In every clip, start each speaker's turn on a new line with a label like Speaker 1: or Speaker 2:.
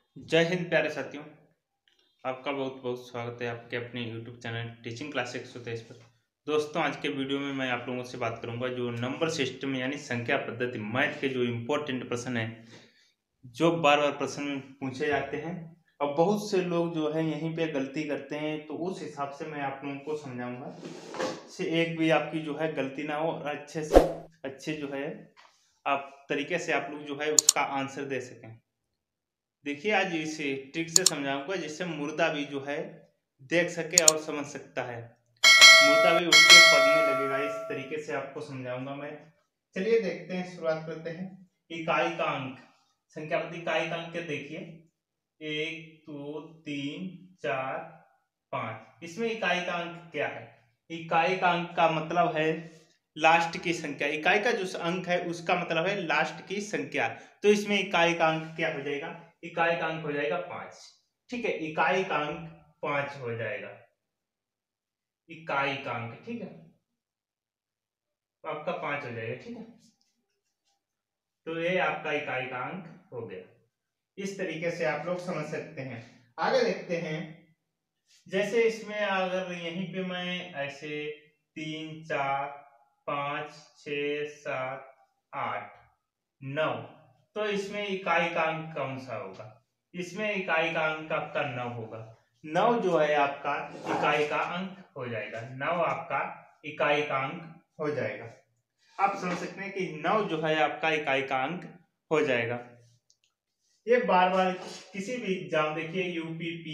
Speaker 1: जय हिंद प्यारे साथियों। आपका बहुत बहुत स्वागत है आपके अपने YouTube चैनल टीचिंग क्लास 123 पर। दोस्तों, आज के वीडियो में मैं आप लोगों से बात करूंगा जो नंबर सिस्टम यानी संख्या पद्धति मैथ के जो इम्पोर्टेंट प्रश्न है, जो बार बार प्रश्न में पूछे जाते हैं और बहुत से लोग जो है यहीं पे गलती करते हैं। तो उस हिसाब से मैं आप लोगों को समझाऊंगा से एक भी आपकी जो है गलती ना हो और अच्छे से अच्छे जो है आप तरीके से आप लोग जो है उसका आंसर दे सकें। देखिए, आज इसे ट्रिक से समझाऊंगा जिससे मुर्दा भी जो है देख सके और समझ सकता है। मुर्दा भी उठ के पढ़ने लगेगा। इस तरीके से आपको समझाऊंगा मैं। चलिए देखते हैं, शुरुआत करते हैं। इकाई का अंक, संख्यापद्धति इकाई का अंक देखिए, 1 2 3 4 5। इसमें इकाई का अंक क्या है? इकाई का अंक का मतलब है लास्ट की संख्या। इकाई का जो अंक है उसका मतलब है लास्ट की संख्या। तो इसमें इकाई का अंक क्या हो जाएगा? इकाई का अंक हो जाएगा 5। ठीक है, इकाई का अंक 5 हो जाएगा। इकाई का अंक, ठीक है, तो आपका 5 हो जाएगा। ठीक है, तो ये आपका इकाई का अंक हो गया। इस तरीके से आप लोग समझ सकते हैं। आगे देखते हैं। जैसे इसमें अगर यहीं पे मैं ऐसे 3 4 5 6 7 8 9, तो इसमें इकाई का अंक कौन सा होगा? इसमें इकाई का अंक आपका 9 होगा। 9 जो है आपका इकाई का अंक हो जाएगा। 9 आपका इकाई का अंक हो जाएगा। आप समझ सकते हैं कि 9 जो है आपका इकाई का अंक हो जाएगा। ये बार बार किसी भी एग्जाम, देखिए UPP,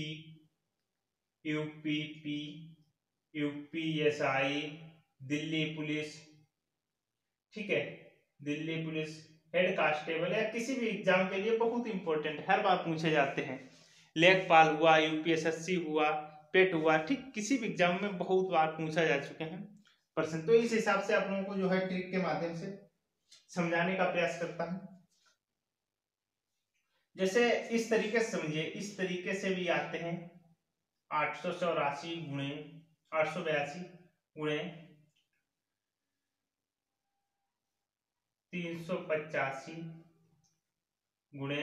Speaker 1: UPP, UPSI, Delhi police, ठीक है, दिल्ली पुलिस हेड कांस्टेबल या किसी भी एग्जाम के लिए बहुत इंपॉर्टेंट, हर बार पूछे जाते हैं। लेखपाल हुआ, यूपीएसएससी हुआ, पेट हुआ, ठीक, किसी भी एग्जाम में बहुत बार पूछा जा चुके हैं प्रश्न। तो इस हिसाब से आप लोगों को जो है ट्रिक के माध्यम से समझाने का प्रयास करता हूं। जैसे इस तरीके से समझिए, इस तरीके से भी आते हैं। 884 गुणे 882 गुणे 385 गुणे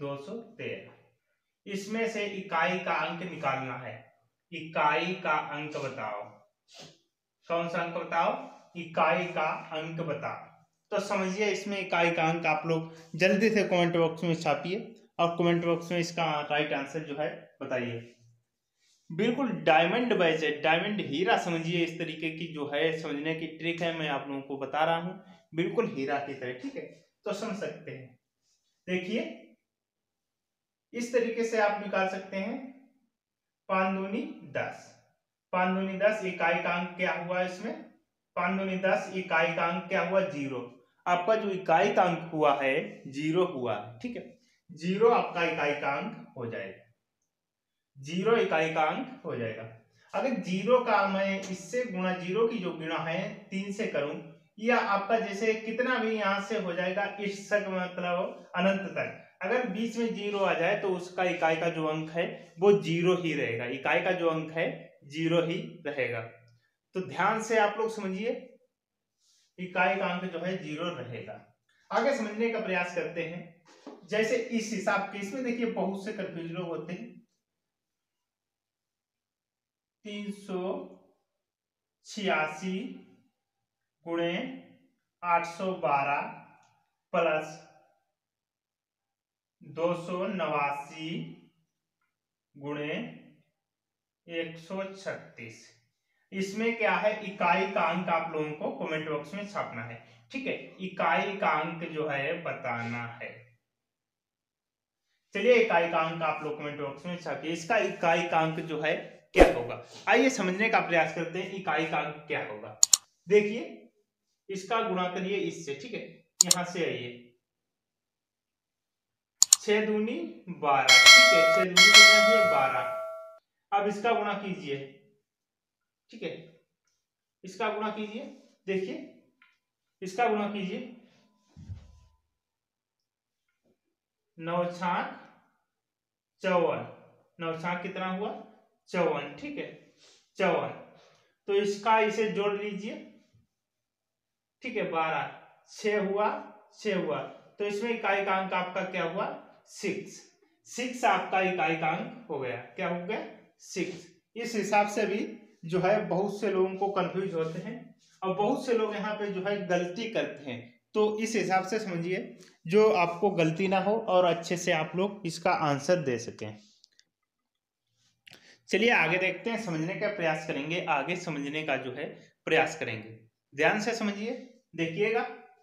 Speaker 1: 213। इसमें से इकाई का अंक निकालना है। इकाई का अंक बताओ। कौन सा अंक बताओ? इकाई का अंक बताओ। तो समझिए, इसमें इकाई का अंक आप लोग जल्दी से कमेंट बॉक्स में छापिए और कमेंट बॉक्स में इसका राइट आंसर जो है बताइए। बिल्कुल डायमंड बैच है, डायमंड हीरा समझिए। इस तरीके की जो है समझने की ट्रिक है, मैं आप लोगों को बता रहा हूं, बिल्कुल हीरा की तरह। ठीक है, तो समझ सकते हैं। देखिए, इस तरीके से आप निकाल सकते हैं। 5 दूनी 10, 5 दूनी 10, इकाई का अंक क्या हुआ इसमें? 5 दूनी 10, इकाई का अंक क्या हुआ? 0। आपका जो इकाई का अंक हुआ है 0 हुआ है। ठीक है, 0 आपका इकाई का अंक हो जाएगा। 0 इकाई का अंक हो जाएगा। अगर 0 का मैं इससे गुणा, 0 की जो गुणा है 3 से करूं, या आपका जैसे कितना भी यहां से हो जाएगा इस तक, मतलब अनंत तक। अगर बीच में 0 आ जाए तो उसका इकाई का जो अंक है वो 0 ही रहेगा। इकाई का जो अंक है 0 ही रहेगा। तो ध्यान से आप लोग समझिए, इकाई का अंक जो है 0 रहेगा। आगे समझने का प्रयास करते हैं। जैसे इस हिसाब के, इसमें देखिए बहुत से कंफ्यूज लोग होते हैं। 386 गुणे 812 प्लस 289 गुणे 136। इसमें क्या है? इकाई का अंक आप लोगों को कमेंट बॉक्स में छापना है। ठीक है, इकाई का अंक जो है बताना है। चलिए, इकाई का अंक आप लोग कमेंट बॉक्स में छापिए। इसका इकाई का अंक जो है क्या होगा, आइए समझने का प्रयास करते हैं। इकाई का अंक क्या होगा? देखिए, इसका गुणा करिए इससे। ठीक है, यहां से आइए, 6 दूनी 12। ठीक है, 6 दूनी कितना है? 12। अब इसका गुणा कीजिए। ठीक है, इसका गुणा कीजिए। देखिए, इसका गुणा कीजिए। 9 छाक 54, 9 छाक कितना हुआ? 54। ठीक है, 54। तो इसका इसे जोड़ लीजिए। ठीक है, 12, 6 हुआ, 6 हुआ, तो इसमें इकाई का अंक आपका क्या हुआ? 6। 6 आपका इकाई का अंक हो गया। क्या हो गया? 6। इस हिसाब से भी जो है बहुत से लोगों को कंफ्यूज होते हैं और बहुत से लोग यहाँ पे जो है गलती करते हैं। तो इस हिसाब से समझिए जो आपको गलती ना हो और अच्छे से आप लोग इसका आंसर दे सकें। चलिए आगे देखते हैं, समझने का प्रयास करेंगे, आगे समझने का जो है प्रयास करेंगे। ध्यान से समझिए, देखिएगा।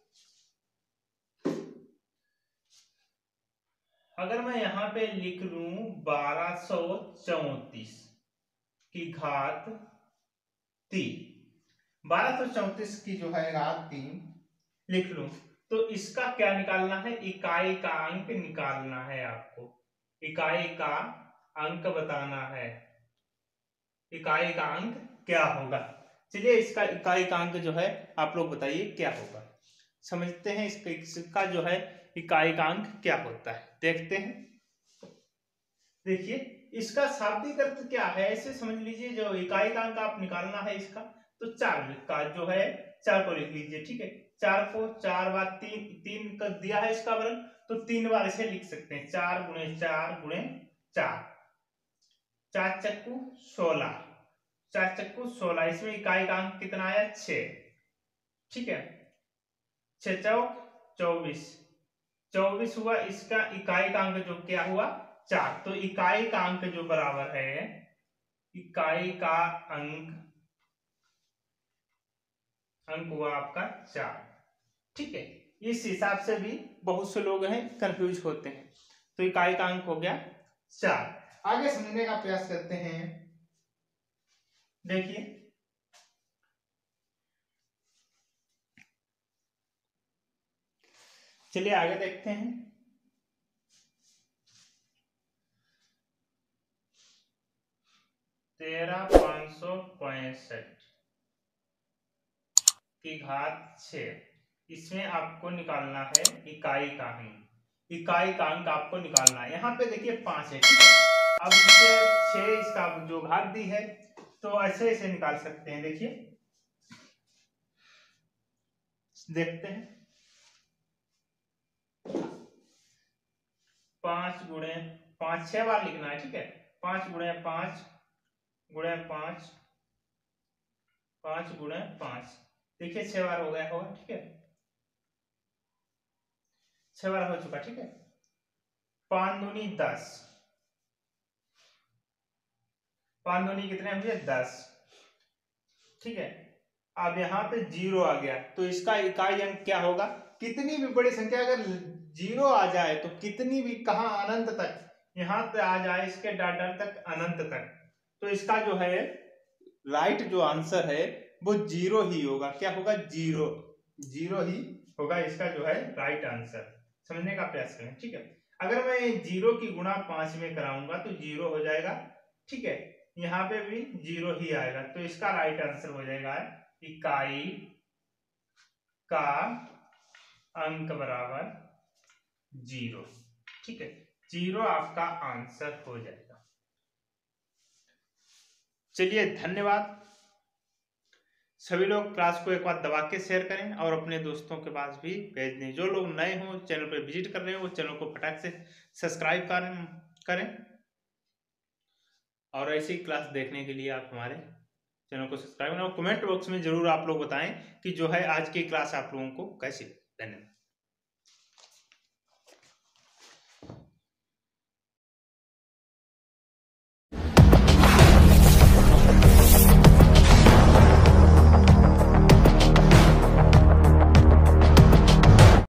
Speaker 1: अगर मैं यहाँ पे लिख लूं 1234 की घात 3, 1234 की जो है घात 3 लिख लूं, तो इसका क्या निकालना है? इकाई का अंक निकालना है आपको। इकाई का अंक बताना है। इकाई का अंक क्या होगा? चलिए इसका इकाई का अंक जो है आप लोग बताइए क्या होगा। समझते हैं इसका जो है इकाई का अंक क्या होता है, देखते हैं। देखिए इसका शाब्दिक अर्थ क्या है, ऐसे समझ लीजिए। जो इकाई का अंक आप निकालना है इसका, तो 4 का जो है 4 को लिख लीजिए, ठीक है। 4 को 4 बार 3 कर दिया है इसका वर्ग, तो 3 बार इसे लिख सकते हैं। 4 गुणे 4 गुणे 4, 4 चक्कू 16, 4 चक्कू 16। इसमें इकाई का अंक कितना आया? 6, ठीक है। 6 चौक 24, 24 हुआ। इसका इकाई का अंक जो क्या हुआ? 4। तो इकाई का अंक जो बराबर है, इकाई का अंक हुआ आपका 4, ठीक है। इस हिसाब से भी बहुत से लोग हैं कंफ्यूज होते हैं। तो इकाई का अंक हो गया 4। आगे समझने का प्रयास करते हैं। देखिए चलिए आगे देखते हैं। 13,565 की घात 6, इसमें आपको निकालना है इकाई का अंक। इकाई का अंक आपको निकालना है। यहाँ पे देखिए 5 है, ठीक है। अब इसे 6 इसका जो घात दी है, तो ऐसे इसे निकाल सकते हैं। देखिए देखते हैं। 5 गुणे 5 6 बार लिखना है, ठीक है। 5 गुणे 5 गुणे 5, 5 गुणे 5, देखिए 6 बार हो गया होगा, ठीक है। 6 बार हो चुका, ठीक है। 5 दूनी 10, 5 दूनी कितने हुए? 10, ठीक है। अब यहाँ पे 0 आ गया, तो इसका इकाई अंक क्या होगा? कितनी भी बड़ी संख्या अगर 0 आ जाए, तो कितनी भी, कहा अनंत तक, यहाँ पे आ जाए इसके डाटर तक, अनंत तक, तो इसका जो है राइट जो आंसर है वो 0 ही होगा। क्या होगा? 0 0 ही होगा इसका जो है राइट आंसर। समझने का प्रयास करें, ठीक है। अगर मैं 0 की गुणा 5 में कराऊंगा तो 0 हो जाएगा, ठीक है। यहाँ पे भी 0 ही आएगा, तो इसका राइट आंसर हो जाएगा इकाई का अंक बराबर 0, ठीक है। 0 आपका आंसर हो जाएगा। चलिए धन्यवाद। सभी लोग क्लास को एक बार दबा के शेयर करें और अपने दोस्तों के पास भी भेज दें। जो लोग नए हों, चैनल पर विजिट कर रहे हो, वो चैनल को फटाक से सब्सक्राइब करें और ऐसी क्लास देखने के लिए आप हमारे चैनल को सब्सक्राइब करें और कमेंट बॉक्स में जरूर आप लोग बताएं कि जो है आज की क्लास आप लोगों को कैसी। धन्यवाद।